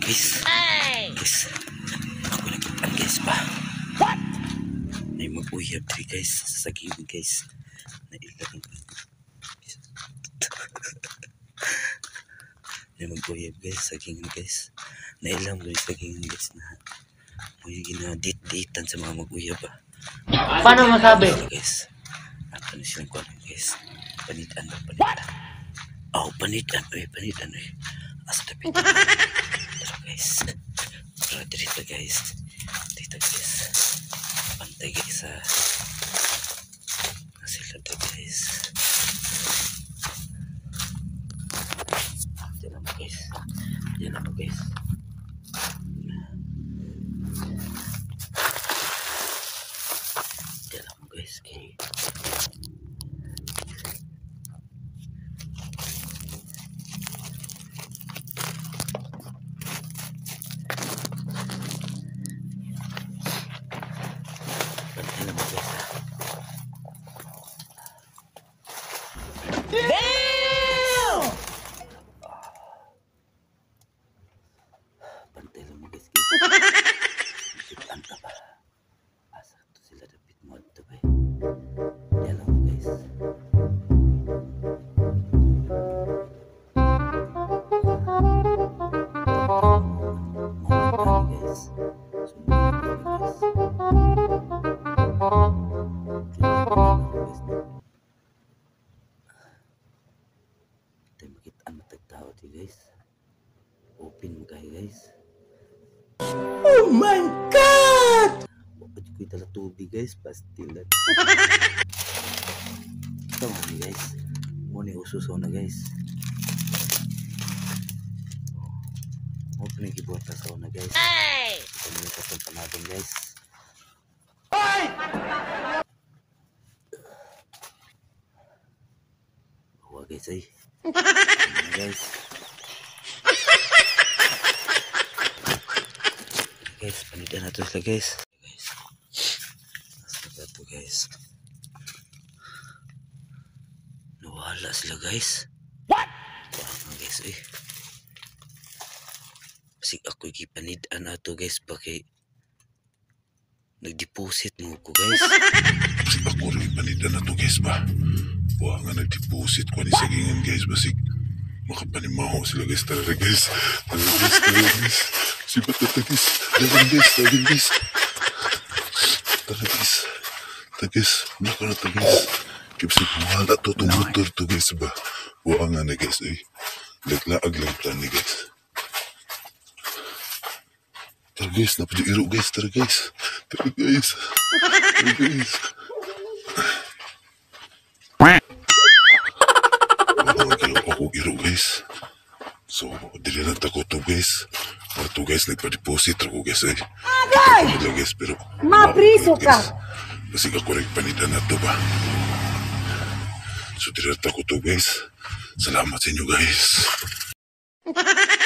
guys. Guys. Panagipan guys ba? What? May mag-uyab diri guys. Sa saging guys. Nailang. May mag-uyab guys. Saging guys. Nailang guys. Saging guys na. May gina-date-datean sa mga mag-uyab ba? Paano masabi? Guys. Ato na silang kuwan guys. Panitan ba? Panitan. Oh, panitan. Panitan. Asa tapit. Pero guys. Para dito guys. Dito guys. Pantay guys sa sila to guys. Diyan mo guys. Diyan mo guys. Diyan mo guys. Okay. Pantay lang mo guys. Anta ba? Asa to sila dapit mo ito ba? Yan lang mo guys. Guys, open mo kayo guys. Oh my god! Bakit ko itala tubig guys, pastilan. Ito mga guys, muna ususaw na guys. Open yung kibuhat na saw na guys. Ito mo yung kasang panabong guys. Bawa guys ay. Guys. Guys, panitan natin sila guys. Nasa ito guys. Nawala sila guys. What? Parang guys eh. Kasi ako ipanitan na ito guys. Bakit nag-deposit mo ko guys. Kasi ako rin ipanitan na ito guys ba. Buha nga nag-deposit ko ni sagingan guys. Basig makapanimaho sila guys. Tara guys. Tara guys. Sibat na guys. Tara guys. Tara guys. Naka na guys. Kipsi pumahala to itong motor to guys ba. Buha nga na guys eh. Laglaag lang plan ni guys. Tara guys. Napadyo guys. Tara guys. Tara guys. Ako iro guys. So, dili lang tako to guys. Para to guys, nagpa-deposit ako guys eh. Agay! Guys, pero mapriso ka! Kasi ako rin panitan na to ba. So, dili lang tako to guys. Salamat sa inyo guys.